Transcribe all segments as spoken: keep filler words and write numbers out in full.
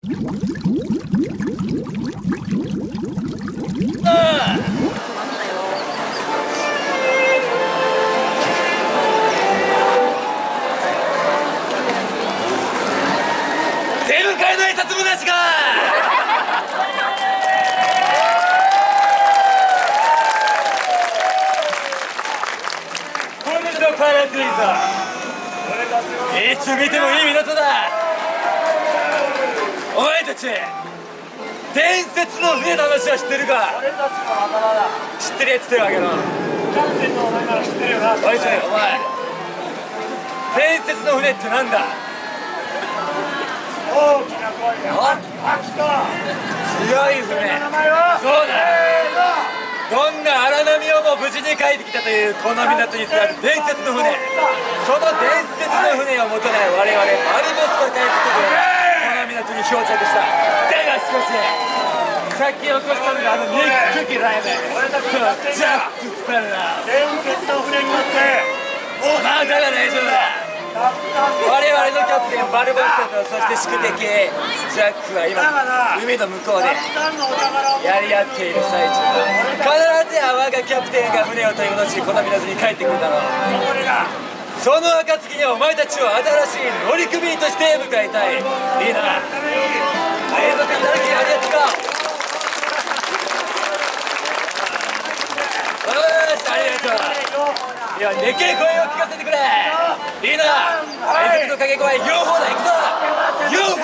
いつ見てもいい港だ。お前たち伝説の船の話は知ってるか？俺たちの仲間だ。知ってるやつ手を挙げろ。キャプテンのお前なら知ってるよな。おいそれお前、伝説の船ってなんだ？大きな声で秋田強い船。そうだ、どんな荒波をも無事に帰ってきたというこの港に座る伝説の船。その伝説の船を持たない我々バルボスと海賊でこの港に漂着した。だがしかしさっき起こしたのがあのニック・キライメン、ジャック・スペルナー伝説の船に乗ってまだが大丈夫だ。我々のキャプテンバルボスとそして宿敵ジャックは今海の向こうでやり合っている最中だ。必ずや我がキャプテンが船を取り戻しこの港に帰ってくるだろう。その暁にお前たちを新しい乗組員として迎えたい。いいな。海賊になる気がありやつか。よし、ありがとう。いや、でけえ声を聞かせてくれ。いいな。海賊の掛け声、ヨーホーだ。行くぞ。ヨーホ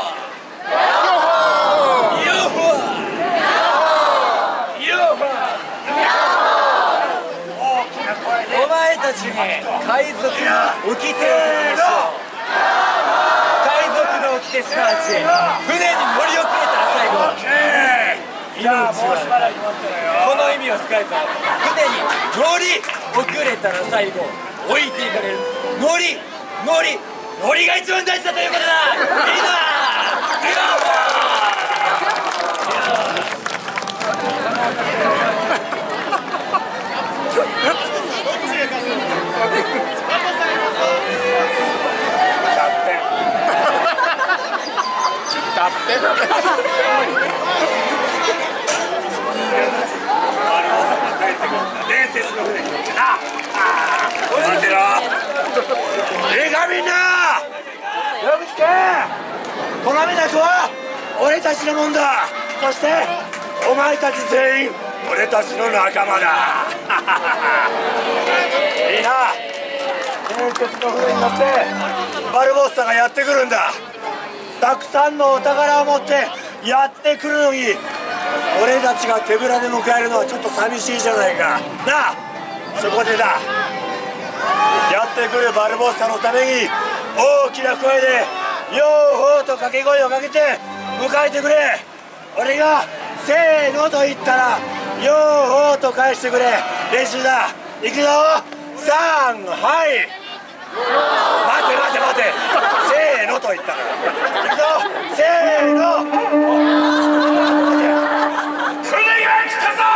ーヨーホーヨーホー。お前たちに海賊の掟を説明しよう。海賊の掟すなわち船に乗り遅れたら最後命はこの意味を深いぞ。船に乗り遅れたら最後置いていかれる。乗り乗り乗りが一番大事だということだ。いいな。伝説の船に乗ってな。待てろ。いいかみんな、よく聞け。この港は俺たちのもんだ。そしてお前たち全員俺たちの仲間だ。いいな。伝説の船に乗ってバルボッサがやってくるんだ。たくさんのお宝を持ってやってくるのに俺たちが手ぶらで迎えるのはちょっと寂しいじゃないかなあ。そこでだ、やってくるバルボッサのために大きな声でヨーホーと掛け声をかけて迎えてくれ。俺がせーのと言ったらヨーホーと返してくれ。練習だ。行くぞ。さんはい待て待て待て、せーのと言ったら行くぞ。せーの。船が来たぞ。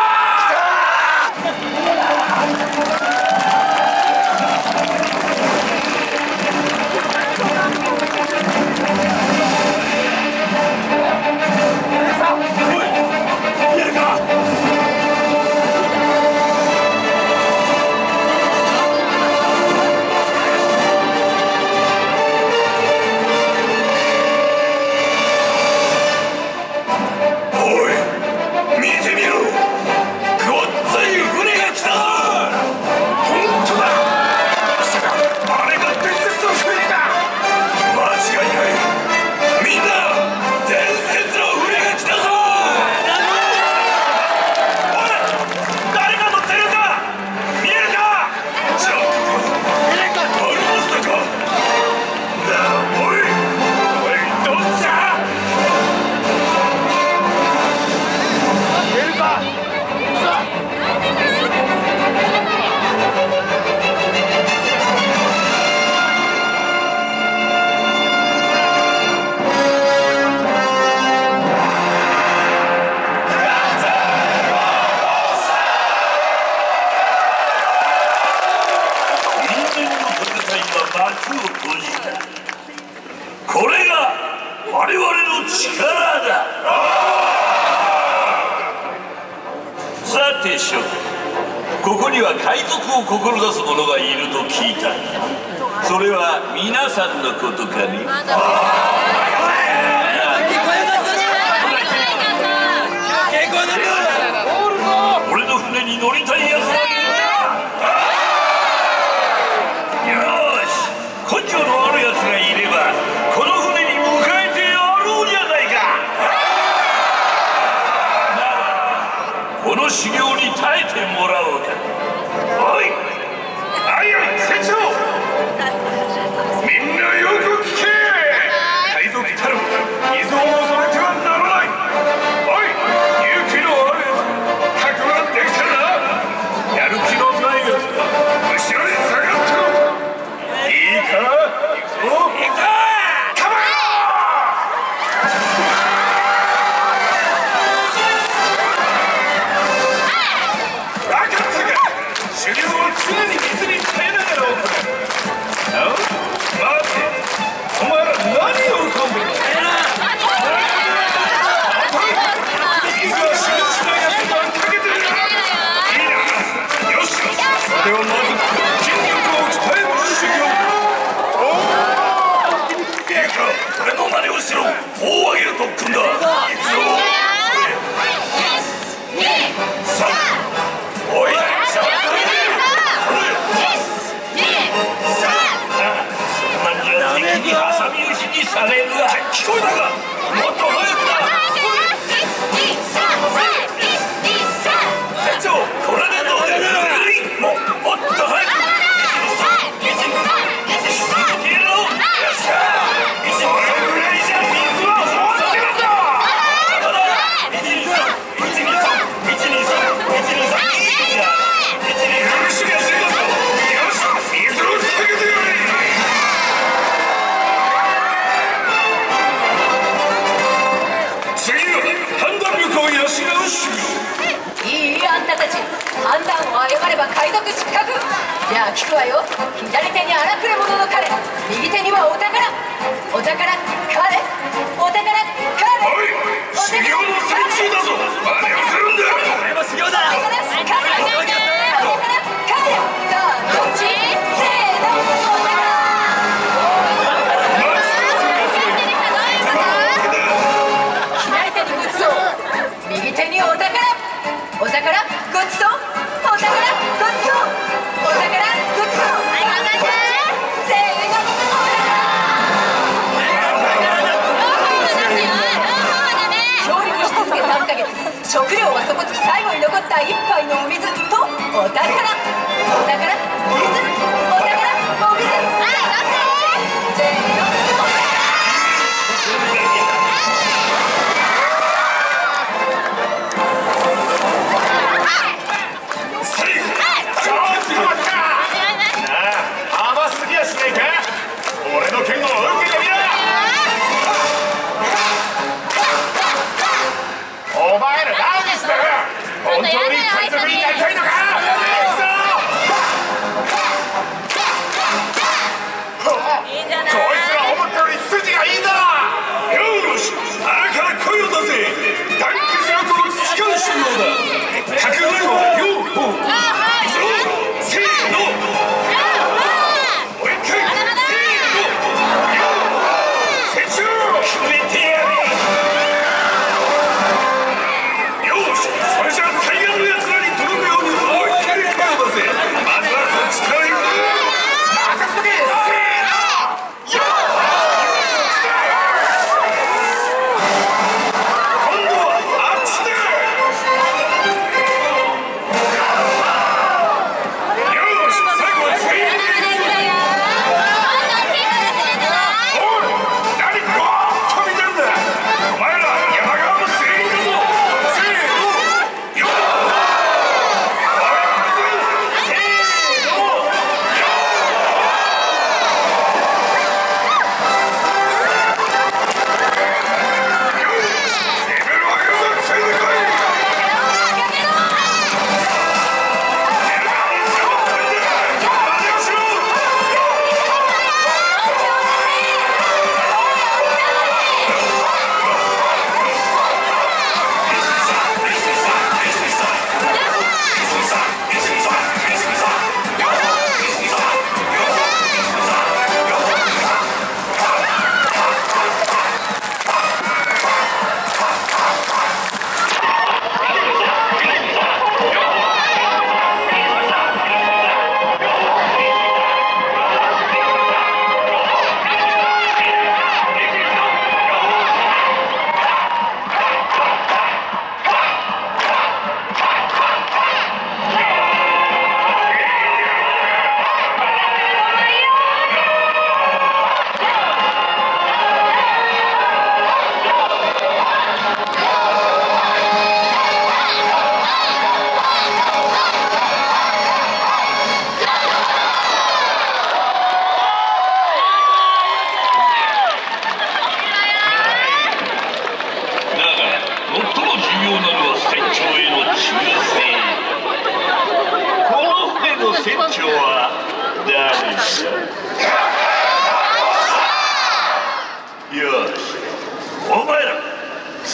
諸ここには海賊を志す者がいると聞いた。それは皆さんのことかね。俺の船に乗りたいやつがいるな。よし、根性のあるやつがいればこの船に迎えてやろうじゃないか。この修行に耐えてもらおうか。おい、あいあい船長、みんなよく聞け。海賊たる依存を恐れてはならない。おい、勇気のあるやつ、覚悟ができてるな。やる気のないやつは後ろに下がってろ。いいか、行くぞ。行くぞ。カモン。分かったか。修行は常に水に耐えながら行う。待て、お前ら何を浮かんでるの。水は死ぬしないやつがかけてる。いいな。よし、それはまず筋力を鍛える修行。おお、いいか、俺の真似をしろ。大を上げる特訓だ。行くぞ。さあ、おい、敵に挟み撃ちにされるわ。聞こえたか。もっと早くだ。船長、これでどうだ。ももっと早く。 判断を誤れば海賊失格。じゃあ聞くわよ。左手に荒くれ者の彼、右手にはお宝。お宝彼、お宝彼。 おい、修行の最中だぞ。何をするんだ。 俺も修行だ。 お宝彼、お宝彼。さあどっち。せーの、お宝。左手に仏像、右手にお宝。お宝ごちそう。お宝ごちそう。お宝ごちそう。せーの、お宝。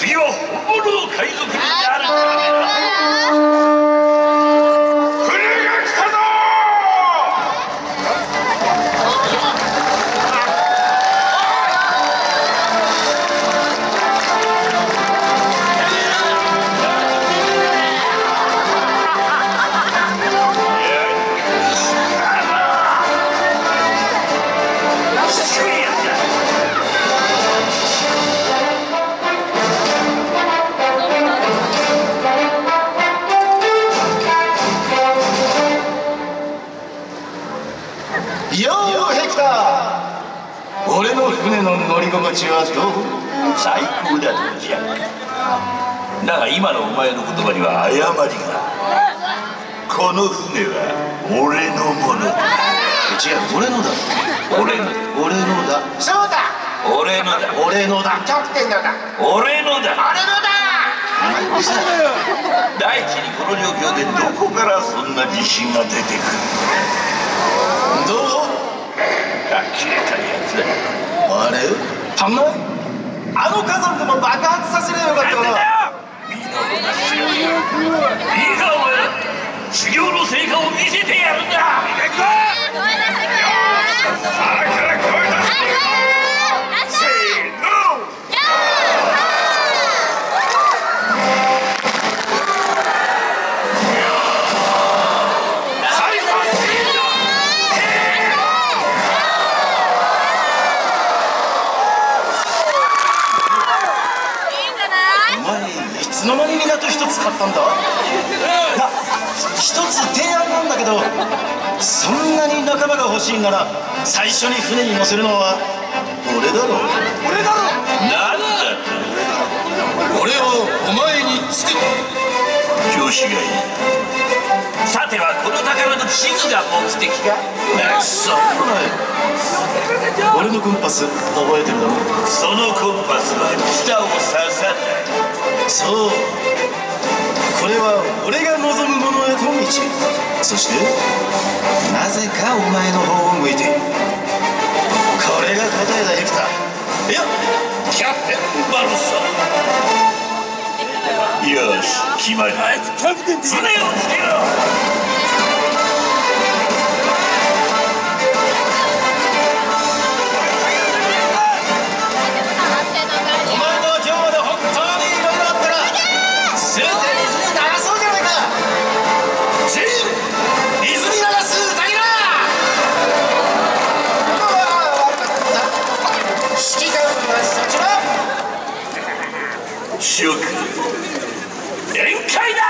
次は本物の海賊になるためだ。船が来たぞ。 俺の船の乗り心地はどう？ 最高だとジャック。だが今のお前の言葉には誤りが。この船は俺のものだ。 違う、俺のだ。 俺の俺のだ。 そうだ。 俺のだ。 俺のだ。 キャプテンのだ。 俺のだ。 俺のだ。 第一にこの状況でどこからそんな自信が出てくる？ どう？ 呆れたやつだ。 あれ？足んない？あの火山でも爆発させればよかったかな。 みんなを出しろ。いいかお前、修行の成果を見せてやるんだ。行くぞ。腹から声出してせーの。 いつの間に港一つ買ったんだ？な、一つ提案なんだけど、そんなに仲間が欲しいなら最初に船に乗せるのは俺だろう。 俺だろ。 なんだと？ 俺をお前につけて。 調子がいい。さてはこの宝の地図が目的か？ くそ、俺のコンパス覚えてるだろ？ そのコンパスは北を刺さない。 そう、これは俺が望むものへと道。そしてなぜかお前の方を向いている。これが答えだヘクター。いや、キャプテンバルサ。 よし、決まり。船をつけろ。諸君、宴会だ。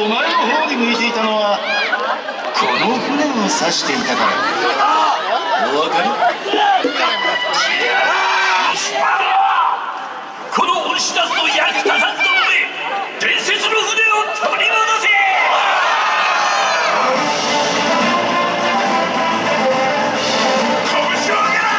前の方に向いていたのはこの船を指していたから。お分かり？ このオルシダスの役立たずどもで伝説の船を取り戻せ。拳を上げろ。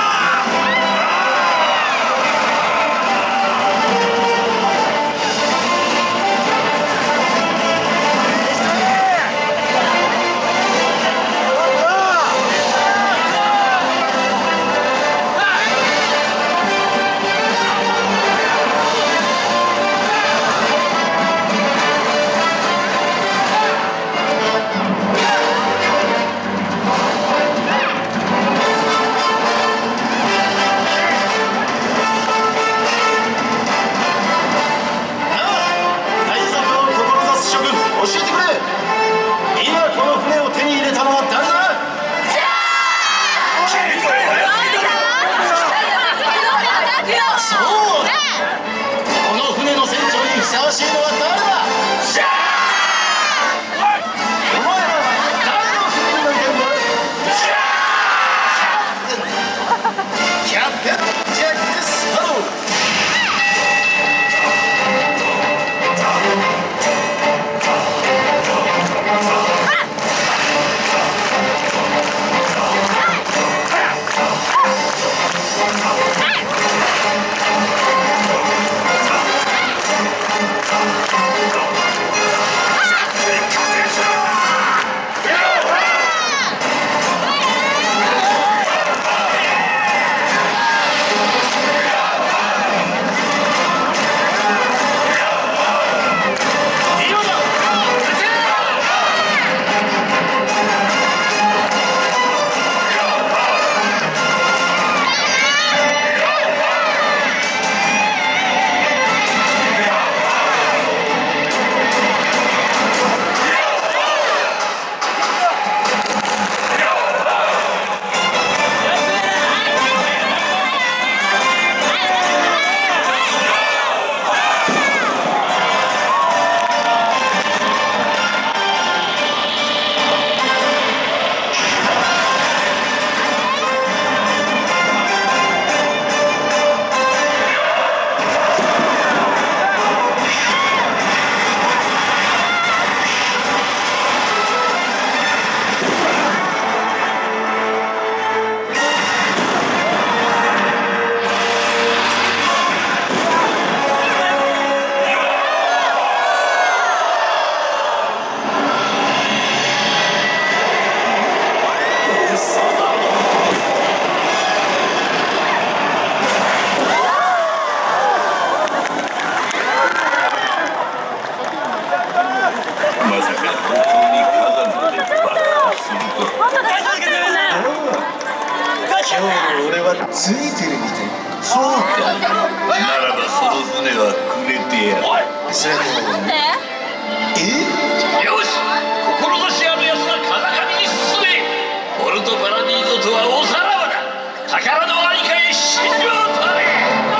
ついてるみたい。そうか。ならばその船はくれてやる。それなんで？え？ よし、志ある奴が風上に進め。ポルトパラディーゾとはおさらばだ。宝の在りかへ真珠を取れ。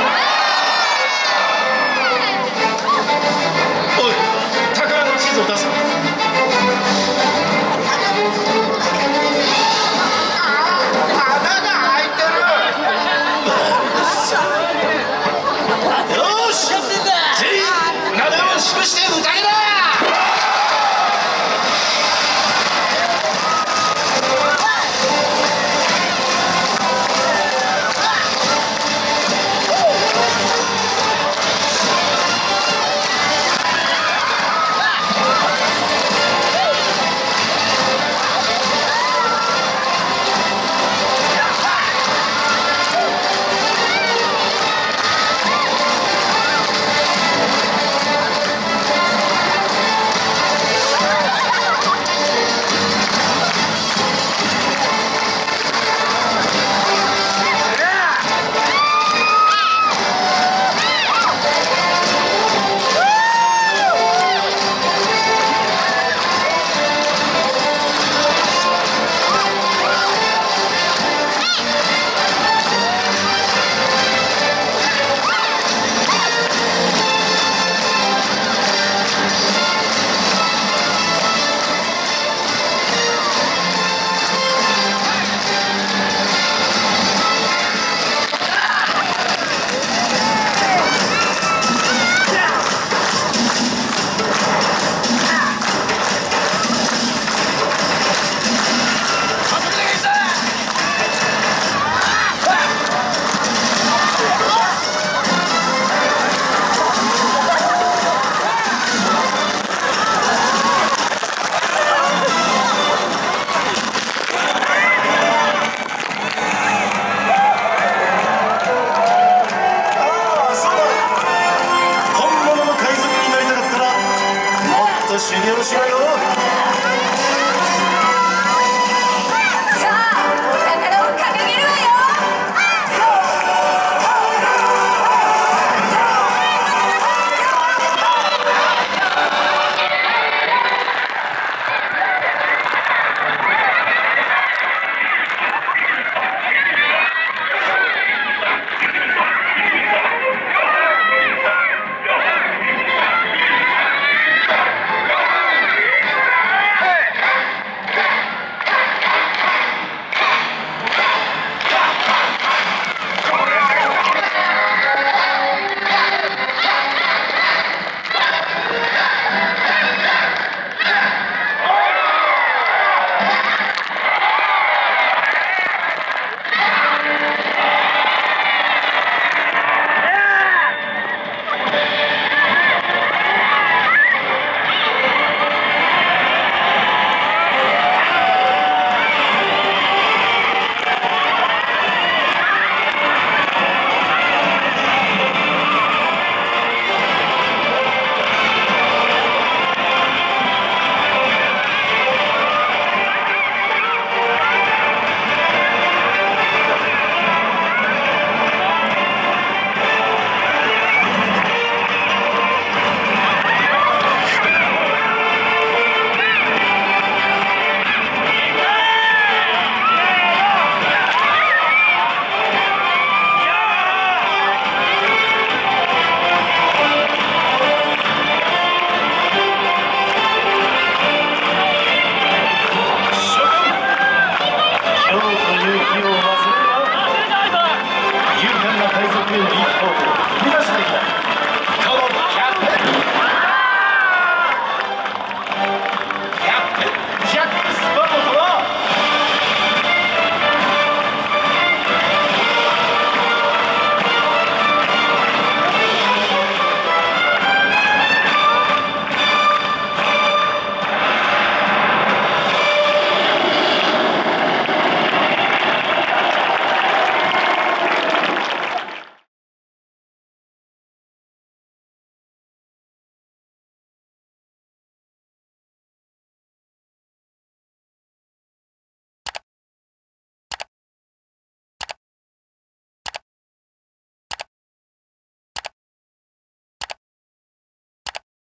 おい、宝の地図を出せ。 そして宴だ。 よろしくよ。